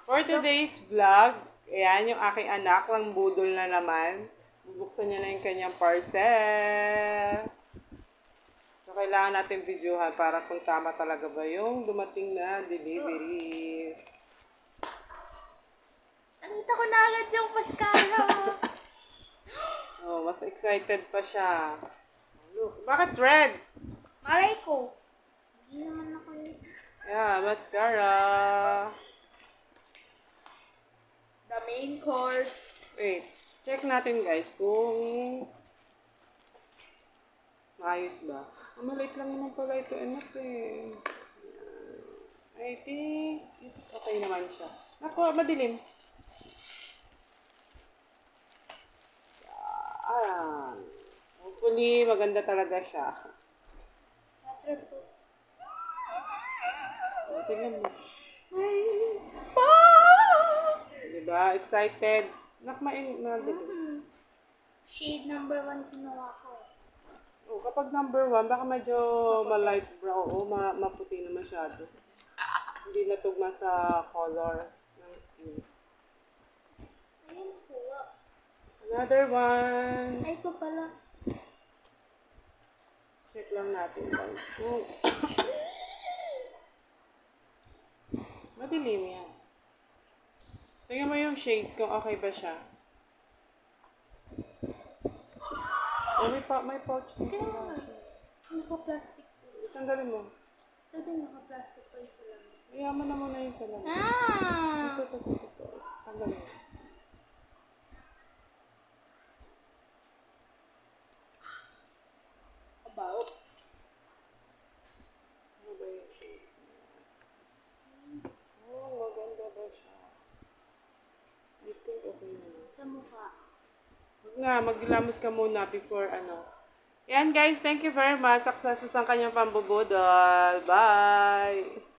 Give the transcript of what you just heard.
For today's vlog, ayan yung aking anak, lang budol na naman. Bubuksan niya na yung kanyang parcel. So, kailangan natin videohan para kung tama talaga ba yung dumating na deliveries. Nakita ko na agad yung paskara. Oh, mas excited pa siya. Look, bakit red? Maray ko. Hindi naman ako Yeah, mascara. the main course. Wait, check natin guys kung maayos ba. Ang maliit lang naman pala ito, anak eh. I think it's okay naman siya. Naku, madilim. Ah, hopefully maganda talaga siya. Tingnan mo. Diba? Excited. Madilim. Shade number 1 kinuha ko. Oh, kapag number 1, baka medyo ma-light brown o maputi na masyado. Hindi natugma sa color ng skin. Ayun po. Another one. Ay, ito pala. Check lang natin guys. Oh. Madilim yan. Tingnan mo yung shades kung okay ba siya. Oh, may pouch dito. Naka-plastic po. Tanggalin mo. Ito din naka-plastic po yung salamin. Iyaman na muna yung salamin. Ah! Ito. Tanggalin mo. About. Ano ba yung shades niya? Oh, maganda ba siya? I think okay na. Sa mukha. Huwag nga, maglamos ka muna before ano. Yan guys, thank you very much. Success ang kanyang pambubudol. Bye!